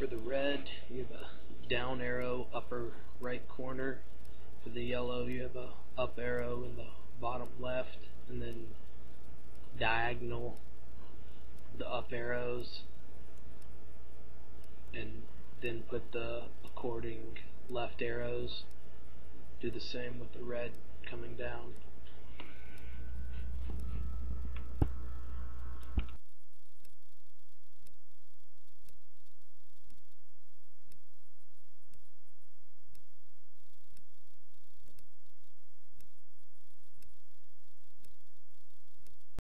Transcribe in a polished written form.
For the red, you have a down arrow upper right corner. For the yellow, you have a up arrow in the bottom left, and then diagonal the up arrows, and then put the according left arrows. Do the same with the red coming down.